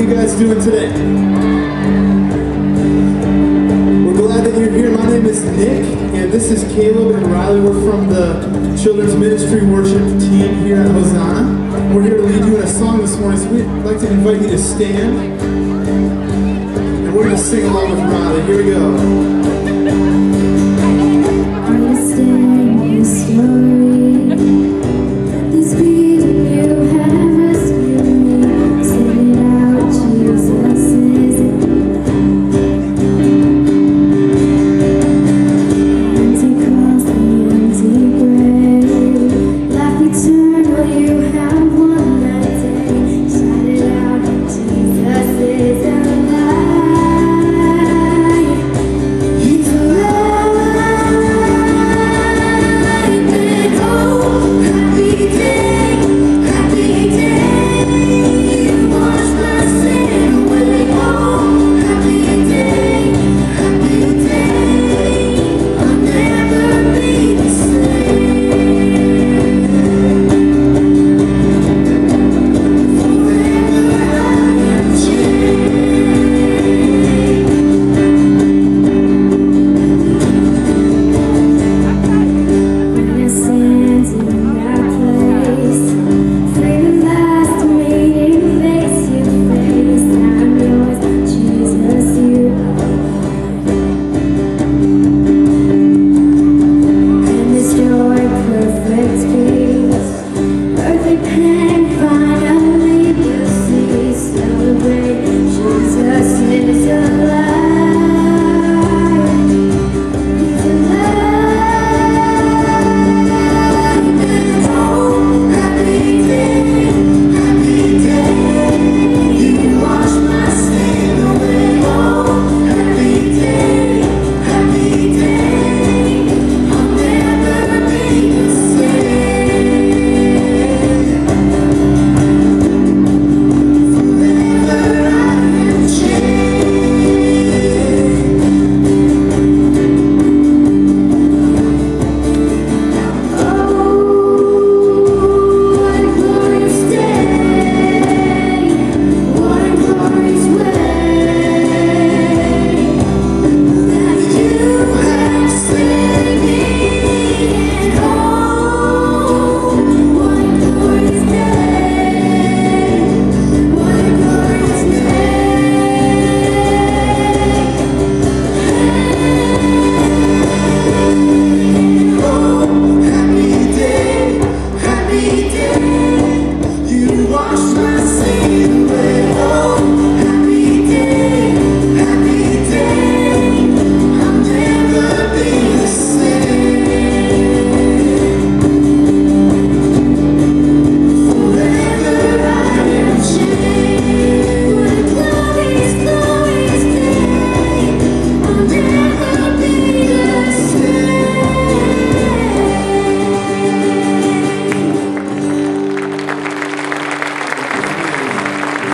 How you guys doing today? We're glad that you're here. My name is Nick, and this is Caleb and Riley. We're from the Children's Ministry Worship team here at Hosanna. We're here to lead you in a song this morning, so we'd like to invite you to stand. And we're going to sing along with Riley. Here we go.